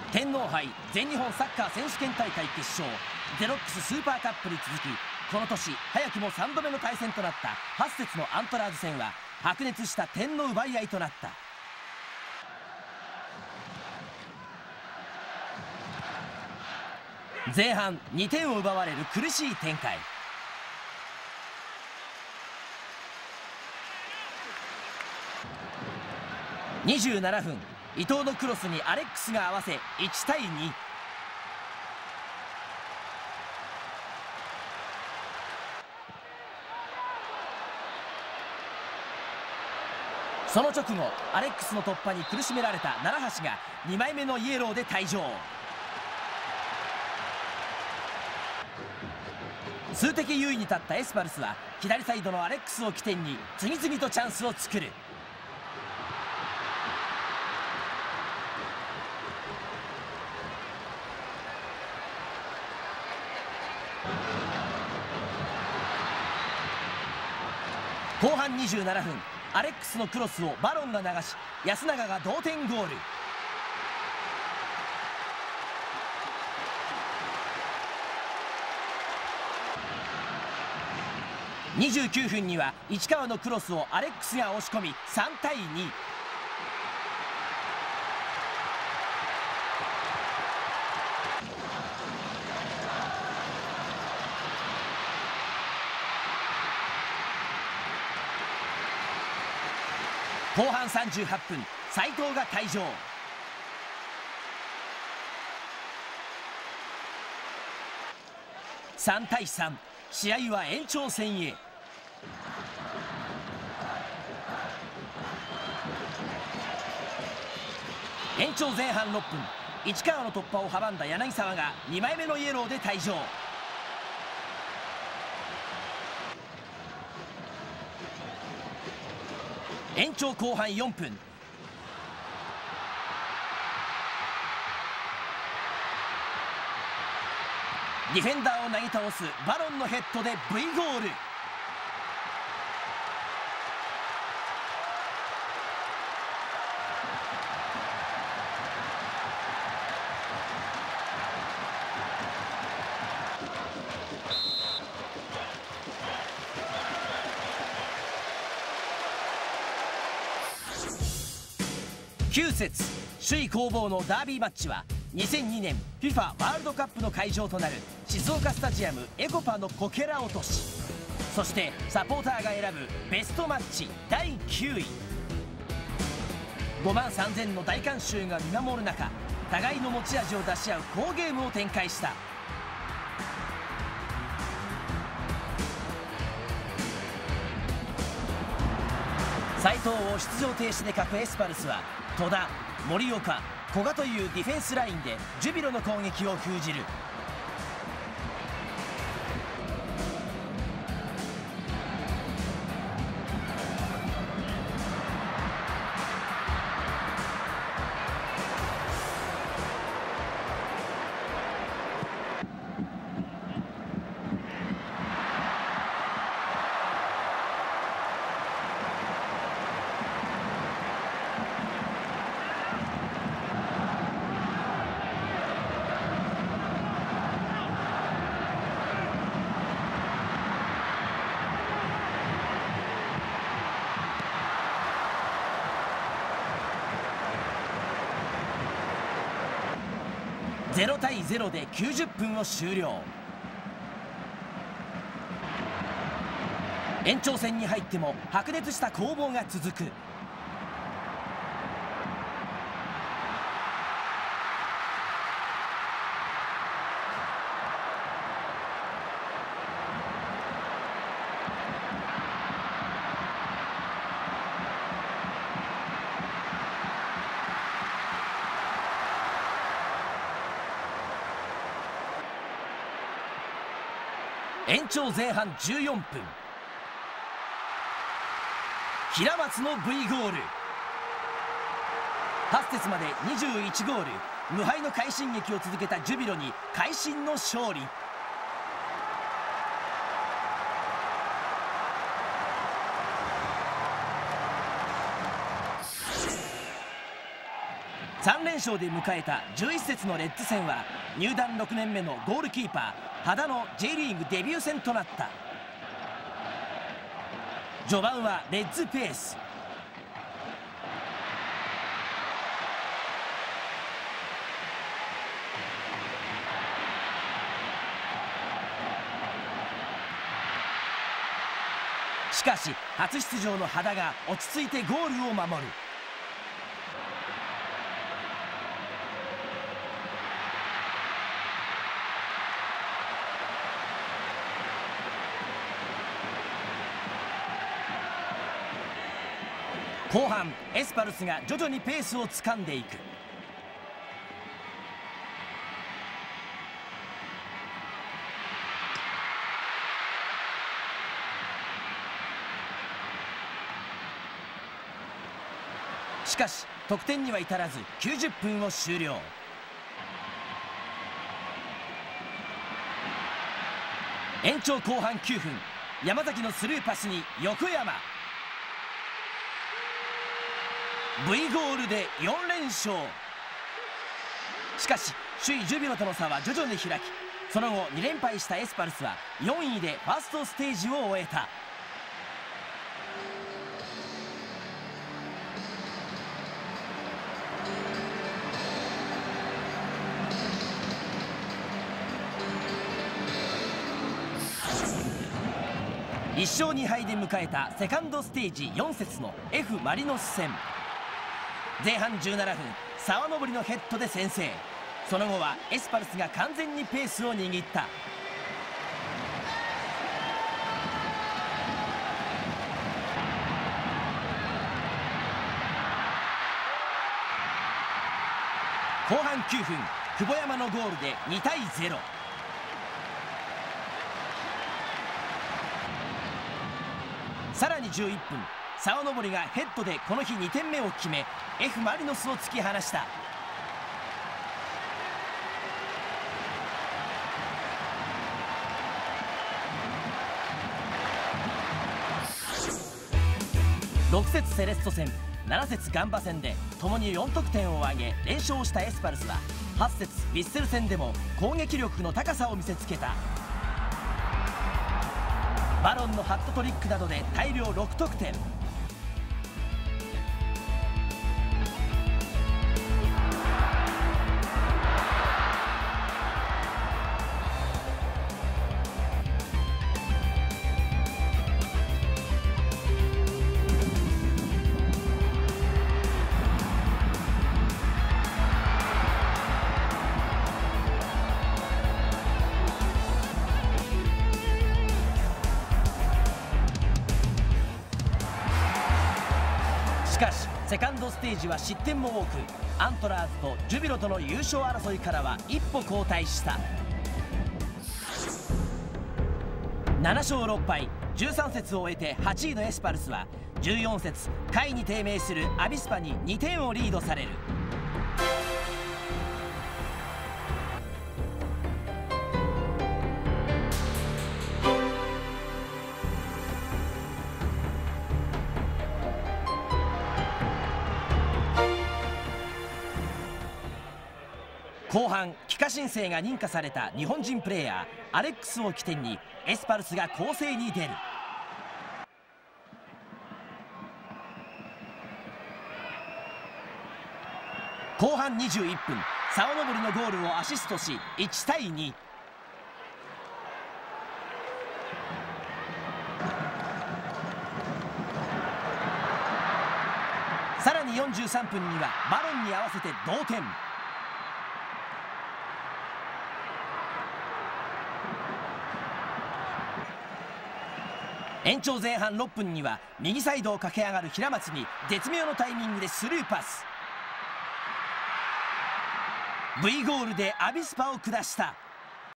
天皇杯全日本サッカー選手権大会決勝ゼロックススーパーカップに続き、この年早くも3度目の対戦となった8節のアントラーズ戦は白熱した点の奪い合いとなった。前半2点を奪われる苦しい展開。27分、伊東のクロスにアレックスが合わせ1対2。その直後、アレックスの突破に苦しめられた奈良橋が2枚目のイエローで退場。数的優位に立ったエスパルスは左サイドのアレックスを起点に次々とチャンスを作る。後半27分、アレックスのクロスをバロンが流し、安永が同点ゴール。29分には市川のクロスをアレックスが押し込み3対2。後半38分、斉藤が退場。3対3、試合は延長戦へ。延長前半6分、市川の突破を阻んだ柳沢が2枚目のイエローで退場。延長後半4分、ディフェンダーをなぎ倒すバロンのヘッドで V ゴール。9節、首位攻防のダービーマッチは2002年 FIFA ワールドカップの会場となる静岡スタジアムエコパのこけら落とし、そしてサポーターが選ぶベストマッチ第9位。5万3000の大観衆が見守る中、互いの持ち味を出し合う好ゲームを展開した。斉藤を出場停止で欠くエスパルスは戸田、森岡、古賀というディフェンスラインでジュビロの攻撃を封じる。0対0で90分を終了。延長戦に入っても白熱した攻防が続く。延長前半14分、平松の V ゴール。8節まで21ゴール、無敗の快進撃を続けたジュビロに会心の勝利。 3連勝で迎えた11節のレッズ戦は入団6年目のゴールキーパー羽田の J リーグデビュー戦となった。序盤はレッズペース。しかし初出場の羽田が落ち着いてゴールを守る。後半エスパルスが徐々にペースをつかんでいく。しかし得点には至らず90分を終了。延長後半9分、山崎のスルーパスに横山。 V ゴールで4連勝。しかし首位ジュビロとの差は徐々に開き、その後2連敗したエスパルスは4位でファーストステージを終えた。1勝2敗で迎えたセカンドステージ4節の F マリノス戦。前半17分、沢登のヘッドで先制。その後はエスパルスが完全にペースを握った。後半9分、久保山のゴールで2対0。さらに11分、沢登がヘッドでこの日2点目を決め F マリノスを突き放した。6節セレッソ戦、7節ガンバ戦でともに4得点を挙げ連勝したエスパルスは8節ヴィッセル戦でも攻撃力の高さを見せつけた。バロンのハットトリックなどで大量6得点。しかしセカンドステージは失点も多く、アントラーズとジュビロとの優勝争いからは一歩後退した。7勝6敗、13節を終えて8位のエスパルスは14節下位に低迷するアビスパに2点をリードされる。後半帰化申請が認可された日本人プレーヤーアレックスを起点にエスパルスが攻勢に出る。後半21分、沢登のゴールをアシストし1対2。さらに43分にはバロンに合わせて同点。延長前半6分には右サイドを駆け上がる平松に絶妙のタイミングでスルーパス。 V ゴールでアビスパを下した。